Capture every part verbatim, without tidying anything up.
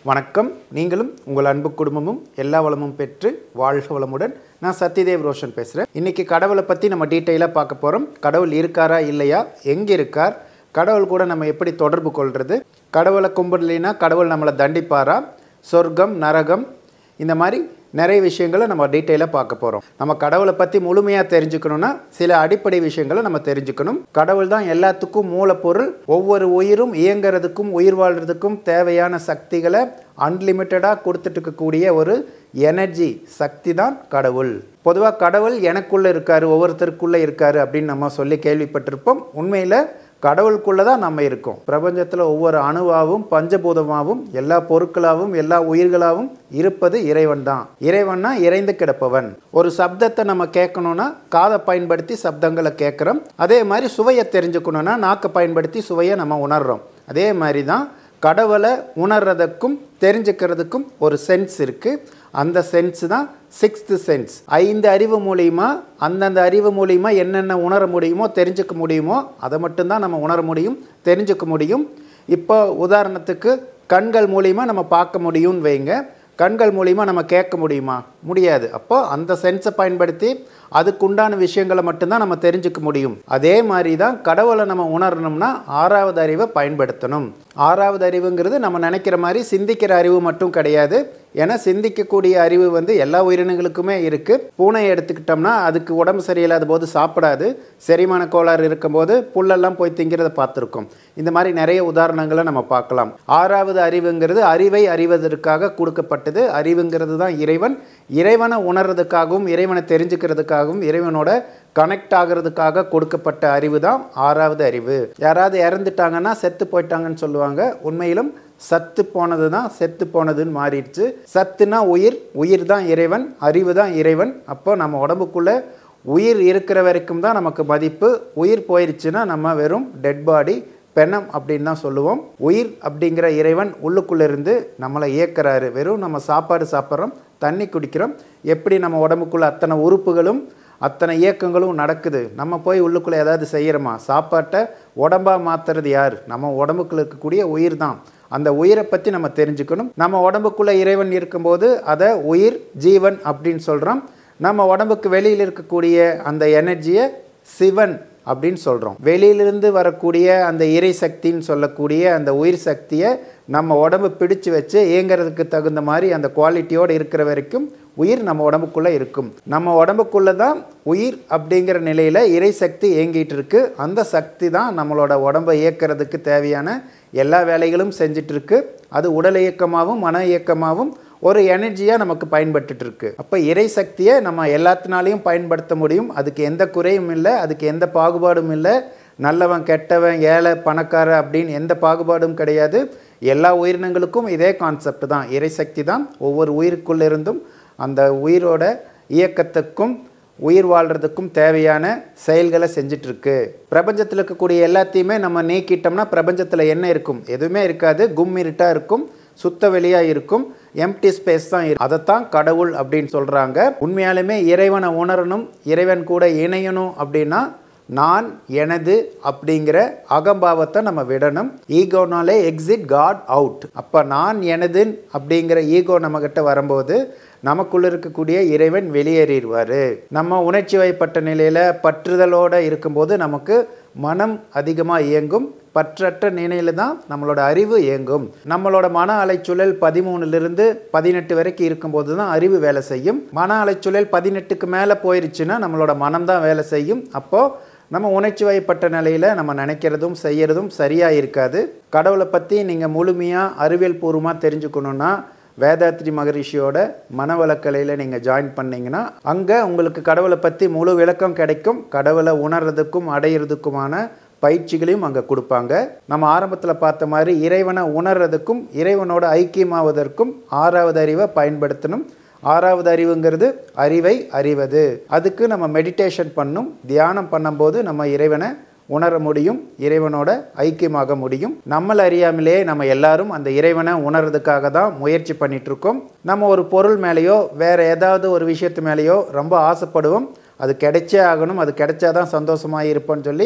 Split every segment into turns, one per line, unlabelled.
வணக்கம். நீங்களும் உங்கள் அன்பு குடும்பமும் எல்லா வளமும் பெற்று வாழ்க வளமுடன். நான் சத்யதேவ் ரோஷன் பேசுகிறேன். இன்றைக்கி கடவுளை பற்றி நம்ம டீட்டெயிலாக பார்க்க போகிறோம். கடவுள் இருக்காரா இல்லையா, எங்கே இருக்கார், கடவுள் கூட நம்ம எப்படி தொடர்பு கொள்வது, கடவுளை கும்பிடலைன்னா கடவுள் நம்மளை தண்டிப்பாரா, சொர்க்கம் நரகம், இந்த மாதிரி நிறைய விஷயங்களை நம்ம டீட்டெயிலாக பார்க்க போகிறோம். நம்ம கடவுளை பற்றி முழுமையாக தெரிஞ்சுக்கணுன்னா சில அடிப்படை விஷயங்களை நம்ம தெரிஞ்சுக்கணும். கடவுள் தான் எல்லாத்துக்கும் மூலப்பொருள். ஒவ்வொரு உயிரும் இயங்கிறதுக்கும் உயிர் வாழ்கிறதுக்கும் தேவையான சக்திகளை அன்லிமிட்டடாக கொடுத்துட்டு இருக்கக்கூடிய ஒரு எனர்ஜி சக்தி தான் கடவுள். பொதுவாக கடவுள் எனக்குள்ளே இருக்கார், ஒவ்வொருத்தருக்குள்ளே இருக்கார் அப்படின்னு நம்ம சொல்லி கேள்விப்பட்டிருப்போம். உண்மையில் கடவுளுக்குள்ளே தான் நம்ம இருக்கோம். பிரபஞ்சத்தில் ஒவ்வொரு அணுவாகவும் பஞ்சபூதமாகவும் எல்லா பொருட்களாகவும் எல்லா உயிர்களாகவும் இருப்பது இறைவன் தான். இறைவன்னா இறைந்து கிடப்பவன். ஒரு சப்தத்தை நம்ம கேட்கணும்னா காதை பயன்படுத்தி சப்தங்களை கேட்குறோம். அதே மாதிரி சுவையை தெரிஞ்சுக்கணுன்னா நாக்கை பயன்படுத்தி சுவையை நம்ம உணர்கிறோம். அதே மாதிரி தான் கடவுளை உணர்றதுக்கும் தெரிஞ்சுக்கிறதுக்கும் ஒரு சென்ஸ் இருக்குது. அந்த சென்ஸ் தான் சிக்ஸ்த்து சென்ஸ். ஐந்து அறிவு மூலிமா அந்தந்த அறிவு மூலிமா என்னென்ன உணர முடியுமோ தெரிஞ்சுக்க முடியுமோ அதை மட்டும்தான் நம்ம உணர முடியும், தெரிஞ்சுக்க முடியும். இப்போ உதாரணத்துக்கு கண்கள் மூலிமா நம்ம பார்க்க முடியும்னு வைங்க. கண்கள் மூலிமா நம்ம கேட்க முடியுமா? முடியாது. அப்போ அந்த சென்ஸை பயன்படுத்தி அதுக்குண்டான விஷயங்களை மட்டும்தான் நம்ம தெரிஞ்சுக்க முடியும். அதே மாதிரி தான் கடவுளை நம்ம உணரணும்னா ஆறாவது அறிவை பயன்படுத்தணும். ஆறாவது அறிவுங்கிறது நம்ம நினைக்கிற மாதிரி சிந்திக்கிற அறிவு மட்டும் கிடையாது. ஏன்னா சிந்திக்கக்கூடிய அறிவு வந்து எல்லா உயிரினங்களுக்குமே இருக்குது. பூனை எடுத்துக்கிட்டோம்னா அதுக்கு உடம்பு சரியில்லாத போது சாப்பிடாது, செரிமான கோளாறு இருக்கும்போது புல்லெல்லாம் போய் திங்கிறத பார்த்துருக்கோம். இந்த மாதிரி நிறைய உதாரணங்களை நம்ம பார்க்கலாம். ஆறாவது அறிவுங்கிறது அறிவை அறிவதற்காக கொடுக்கப்பட்டது. அறிவுங்கிறது தான் இறைவன். இறைவனை உணர்றதுக்காகவும் இறைவனை தெரிஞ்சுக்கிறதுக்காகவும் இறைவனோட கனெக்ட் ஆகிறதுக்காக கொடுக்கப்பட்ட அறிவு தான் ஆறாவது அறிவு. யாராவது இறந்துட்டாங்கன்னா செத்து போயிட்டாங்கன்னு சொல்லுவாங்க. உண்மையிலும் சத்து போனது தான் செத்து போனதுன்னு மாறிடுச்சு. சத்துனா உயிர், உயிர் தான் இறைவன், அறிவு தான் இறைவன். அப்போ நம்ம உடம்புக்குள்ளே உயிர் இருக்கிற வரைக்கும் தான் நமக்கு மதிப்பு. உயிர் போயிடுச்சுன்னா நம்ம வெறும் டெட் பாடி, பெணம் அப்படின்னு தான் சொல்லுவோம். உயிர் அப்படிங்கிற இறைவன் உள்ளுக்குள்ளே இருந்து நம்மளை இயக்குறாரு. வெறும் நம்ம சாப்பாடு சாப்பிட்றோம், தண்ணி குடிக்கிறோம். எப்படி நம்ம உடம்புக்குள்ளே அத்தனை உறுப்புகளும் அத்தனை இயக்கங்களும் நடக்குது. நம்ம போய் உள்ளுக்குள்ளே ஏதாவது செய்கிறோமா? சாப்பாட்டை உடம்பாக மாற்றுறது யார்? நம்ம உடம்புக்குள்ளே இருக்கக்கூடிய உயிர் தான். அந்த உயிரை பற்றி நம்ம தெரிஞ்சுக்கணும். நம்ம உடம்புக்குள்ளே இறைவன் இருக்கும்போது அதை உயிர் ஜீவன் அப்படின்னு சொல்கிறோம். நம்ம உடம்புக்கு வெளியில் இருக்கக்கூடிய அந்த எனர்ஜியை சிவன் அப்படின்னு சொல்கிறோம். வெளியிலிருந்து வரக்கூடிய அந்த இறை சக்தின்னு சொல்லக்கூடிய அந்த உயிர் சக்தியை நம்ம உடம்பு பிடிச்சு வச்சு இயங்கிறதுக்கு தகுந்த மாதிரி அந்த குவாலிட்டியோடு இருக்கிற வரைக்கும் உயிர் நம்ம உடம்புக்குள்ளே இருக்கும். நம்ம உடம்புக்குள்ளே தான் உயிர் அப்படிங்கிற நிலையில் இறை சக்தி இயங்கிட்டு இருக்கு. அந்த சக்தி தான் நம்மளோட உடம்பை இயக்கிறதுக்கு தேவையான எல்லா வேலைகளும் செஞ்சிட்டு இருக்கு. அது உடல் இயக்கமாகவும் மன இயக்கமாகவும் ஒரு எனர்ஜியாக நமக்கு பயன்பட்டு இருக்கு. அப்போ இறை சக்தியை நம்ம எல்லாத்தினாலையும் பயன்படுத்த முடியும். அதுக்கு எந்த குறையும் இல்லை, அதுக்கு எந்த பாகுபாடும் இல்லை. நல்லவன் கெட்டவன் ஏழை பணக்கார அப்படின்னு எந்த பாகுபாடும் கிடையாது. எல்லா உயிரினங்களுக்கும் இதே கான்செப்ட் தான். இறை சக்தி தான் ஒவ்வொரு உயிருக்குள்ளிருந்தும் அந்த உயிரோட இயக்கத்துக்கும் உயிர் வாழ்கிறதுக்கும் தேவையான செயல்களை செஞ்சிட்ருக்கு. பிரபஞ்சத்தில் இருக்கக்கூடிய எல்லாத்தையுமே நம்ம நீக்கிட்டோம்னா பிரபஞ்சத்தில் என்ன இருக்கும்? எதுவுமே இருக்காது. கும் இருட்டாக இருக்கும், சுத்த வெளியாக இருக்கும், எம்டி ஸ்பேஸ் தான் இருக்கும். அதைத்தான் கடவுள் அப்படின்னு சொல்கிறாங்க. உண்மையாலுமே இறைவனை உணரணும், இறைவன் கூட இணையணும் அப்படின்னா நான் எனது அப்படிங்கிற அகம்பாவத்தை நம்ம விடணும். ஈகோனாலே எக்ஸிட் காட் அவுட். அப்போ நான் எனது அப்படிங்கிற ஈகோ நம்மக்கிட்ட வரும்போது நமக்குள்ள இருக்கக்கூடிய இறைவன் வெளியேறிடுவார். நம்ம உணர்ச்சி வயப்பட்ட நிலையில் பற்றுதலோடு இருக்கும்போது நமக்கு மனம் அதிகமாக இயங்கும். பற்றற்ற நிலையில் தான் நம்மளோட அறிவு இயங்கும். நம்மளோட மன அலைச்சூழல் பதிமூணுலேருந்து பதினெட்டு வரைக்கும் இருக்கும்போது தான் அறிவு வேலை செய்யும். மன அலைச்சூழல் பதினெட்டுக்கு மேலே போயிடுச்சுன்னா நம்மளோட மனம் தான் வேலை செய்யும். அப்போது நம்ம உணர்ச்சி வயப்பட்ட நிலையில் நம்ம நினைக்கிறதும் செய்கிறதும் சரியாக இருக்காது. கடவுளை பற்றி நீங்கள் முழுமையாக அறிவியல் பூர்வமாக தெரிஞ்சுக்கணுன்னா வேதாத்ரி மகரிஷியோட மனவளக்கலையில் நீங்கள் ஜாயின் பண்ணிங்கன்னா அங்கே உங்களுக்கு கடவுளை பற்றி முழு விளக்கம் கிடைக்கும். கடவுளை உணர்றதுக்கும் அடையிறதுக்குமான பயிற்சிகளையும் அங்கே கொடுப்பாங்க. நம்ம ஆரம்பத்தில் பார்த்த மாதிரி இறைவனை உணர்றதுக்கும் இறைவனோட ஐக்கியமாவதற்கும் ஆறாவது அறிவை பயன்படுத்தணும். ஆறாவது அறிவுங்கிறது அறிவை அறிவது. அதுக்கு நம்ம மெடிடேஷன் பண்ணும், தியானம் பண்ணும்போது நம்ம இறைவனை உணர முடியும், இறைவனோட ஐக்கியமாக முடியும். நம்மளை அறியாமலே நம்ம எல்லாரும் அந்த இறைவனை உணர்றதுக்காக தான் முயற்சி பண்ணிட்டு இருக்கோம். நம்ம ஒரு பொருள் மேலேயோ வேறு ஏதாவது ஒரு விஷயத்து மேலேயோ ரொம்ப ஆசைப்படுவோம். அது கிடைச்சே ஆகணும், அது கிடைச்சாதான் சந்தோஷமாக இருப்போன்னு சொல்லி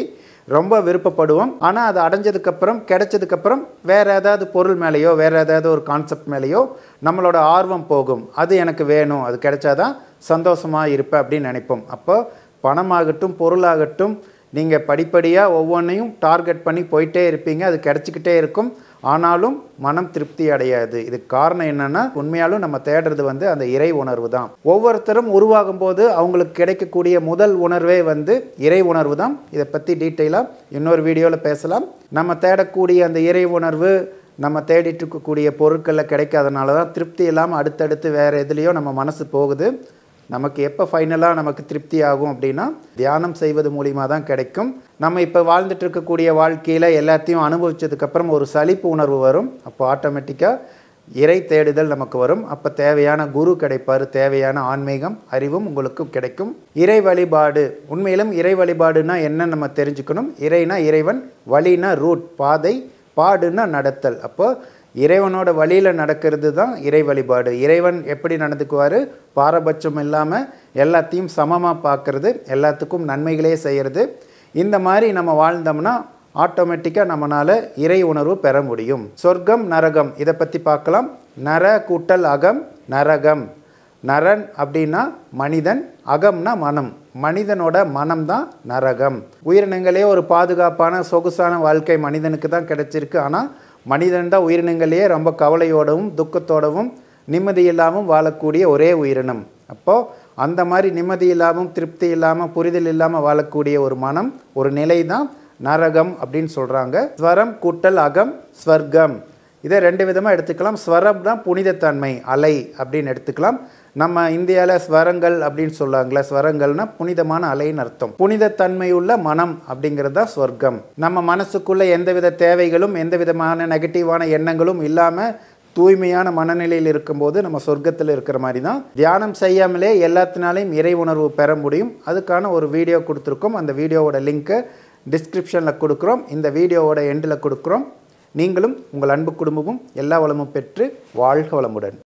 ரொம்ப விருப்பப்படுவோம். ஆனால் அது அடைஞ்சதுக்கப்புறம் கிடைச்சதுக்கப்புறம் வேறு ஏதாவது பொருள் மேலேயோ வேறு ஏதாவது ஒரு கான்செப்ட் மேலேயோ நம்மளோட ஆர்வம் போகும். அது எனக்கு வேணும், அது கிடைச்சாதான் சந்தோஷமாக இருப்பேன் அப்படின்னு நினைப்போம். அப்போ பணமாகட்டும் பொருளாகட்டும் நீங்கள் படிப்படியாக ஒவ்வொன்றையும் டார்கெட் பண்ணி போயிட்டே இருப்பீங்க, அது கிடச்சிக்கிட்டே இருக்கும். ஆனாலும் மனம் திருப்தி அடையாது. இதுக்கு காரணம் என்னென்னா உண்மையாலும் நம்ம தேடுறது வந்து அந்த இறை உணர்வு தான். ஒவ்வொருத்தரும் உருவாகும் போது அவங்களுக்கு கிடைக்கக்கூடிய முதல் உணர்வே வந்து இறை உணர்வு தான். இதை பற்றி டீட்டெயிலாக இன்னொரு வீடியோவில் பேசலாம். நம்ம தேடக்கூடிய அந்த இறை உணர்வு நம்ம தேடிட்டு இருக்கக்கூடிய பொருட்களில் கிடைக்காதனால தான் திருப்தி இல்லாமல் அடுத்தடுத்து வேறு எதுலேயோ நம்ம மனசு போகுது. நமக்கு எப்போ ஃபைனலாக நமக்கு திருப்தி ஆகும் அப்படின்னா தியானம் செய்வது மூலிமா தான் கிடைக்கும். நம்ம இப்போ வாழ்ந்துட்டு இருக்கக்கூடிய வாழ்க்கையில் எல்லாத்தையும் அனுபவித்ததுக்கப்புறம் ஒரு சலிப்பு உணர்வு வரும். அப்போ ஆட்டோமேட்டிக்காக இறை தேடுதல் நமக்கு வரும். அப்போ தேவையான குரு கிடைப்பார், தேவையான ஆன்மீகம் அறிவும் உங்களுக்கு கிடைக்கும். இறை வழிபாடு, உண்மையிலும் இறை வழிபாடுனா என்ன நம்ம தெரிஞ்சுக்கணும். இறைனா இறைவன், வழினா ரூட் பாதை, பாடுனா நடத்தல். அப்போ இறைவனோட வழியில் நடக்கிறது தான் இறை வழிபாடு. இறைவன் எப்படி நடந்துக்குவார், பாரபட்சம் இல்லாமல் எல்லாத்தையும் சமமாக பார்க்குறது, எல்லாத்துக்கும் நன்மைகளே செய்கிறது. இந்த மாதிரி நம்ம வாழ்ந்தோம்னா ஆட்டோமேட்டிக்காக நம்மளால் இறை உணர்வு பெற முடியும். சொர்க்கம் நரகம் இதை பற்றி பார்க்கலாம். நர கூட்டல் அகம் நரகம். நரன் அப்படின்னா மனிதன், அகம்னா மனம். மனிதனோட மனம் தான் நரகம். உயிரினங்களே ஒரு பாதுகாப்பான சொகுசான வாழ்க்கை மனிதனுக்கு தான் கிடைச்சிருக்கு. ஆனால் மனிதன் தான் உயிரினங்களே ரொம்ப கவலையோடவும் துக்கத்தோடவும் நிம்மதி இல்லாமல் வாழக்கூடிய ஒரே உயிரினம். அப்போது அந்த மாதிரி நிம்மதி இல்லாமல் திருப்தி இல்லாமல் புரிதல் இல்லாமல் வாழக்கூடிய ஒரு மனம், ஒரு நிலை தான் நரகம் அப்படின்னு சொல்கிறாங்க. ஸ்வரம் கூட்டல் அகம் ஸ்வர்க்கம். இதை ரெண்டு விதமாக எடுத்துக்கலாம். ஸ்வரம்னா புனிதத்தன்மை, அலை அப்படின்னு எடுத்துக்கலாம். நம்ம இந்தியாவில் ஸ்வரங்கள் அப்படின்னு சொல்லுவாங்களே, ஸ்வரங்கள்னால் புனிதமான அலைன்னு அர்த்தம். புனிதத்தன்மை உள்ள மனம் அப்படிங்கிறது தான் ஸ்வர்க்கம். நம்ம மனசுக்குள்ளே எந்தவித தேவைகளும் எந்த விதமான நெகட்டிவான எண்ணங்களும் இல்லாமல் தூய்மையான மனநிலையில் இருக்கும்போது நம்ம சொர்க்கத்தில் இருக்கிற மாதிரி தான். தியானம் செய்யாமலே எல்லாத்தினாலையும் இறை உணர்வு பெற முடியும். அதுக்கான ஒரு வீடியோ கொடுத்துருக்கோம். அந்த வீடியோவோட லிங்க்கை டிஸ்கிரிப்ஷனில் கொடுக்குறோம், இந்த வீடியோவோட எண்டில் கொடுக்குறோம். நீங்களும் உங்கள் அன்பு குடும்பமும் எல்லா வளமும் பெற்று வாழ்க வளமுடன்.